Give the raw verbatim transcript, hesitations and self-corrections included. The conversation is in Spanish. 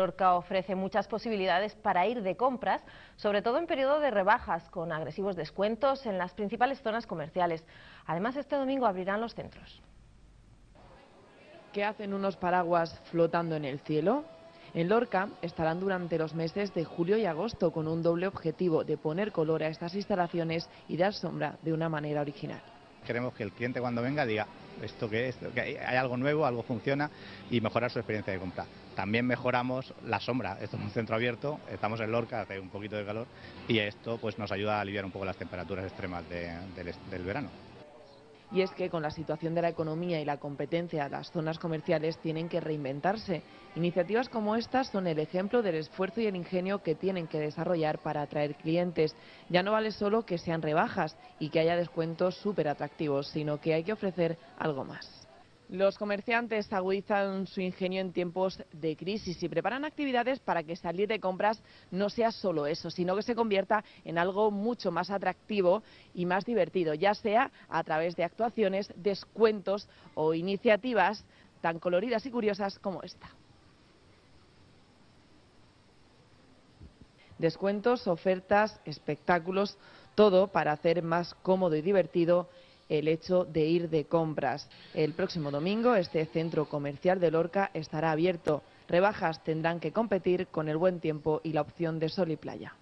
Lorca ofrece muchas posibilidades para ir de compras, sobre todo en periodo de rebajas, con agresivos descuentos en las principales zonas comerciales. Además, este domingo abrirán los centros. ¿Qué hacen unos paraguas flotando en el cielo? En Lorca estarán durante los meses de julio y agosto con un doble objetivo de poner color a estas instalaciones y dar sombra de una manera original. Queremos que el cliente cuando venga diga esto que es, que hay algo nuevo, algo funciona y mejorar su experiencia de compra. También mejoramos la sombra, esto es un centro abierto, estamos en Lorca, hace un poquito de calor y esto pues nos ayuda a aliviar un poco las temperaturas extremas de, del, del verano. Y es que con la situación de la economía y la competencia, las zonas comerciales tienen que reinventarse. Iniciativas como estas son el ejemplo del esfuerzo y el ingenio que tienen que desarrollar para atraer clientes. Ya no vale solo que sean rebajas y que haya descuentos súper atractivos, sino que hay que ofrecer algo más. Los comerciantes agudizan su ingenio en tiempos de crisis y preparan actividades para que salir de compras no sea solo eso, sino que se convierta en algo mucho más atractivo y más divertido, ya sea a través de actuaciones, descuentos o iniciativas tan coloridas y curiosas como esta. Descuentos, ofertas, espectáculos, todo para hacer más cómodo y divertido el hecho de ir de compras. El próximo domingo este centro comercial de Lorca estará abierto. Rebajas tendrán que competir con el buen tiempo y la opción de sol y playa.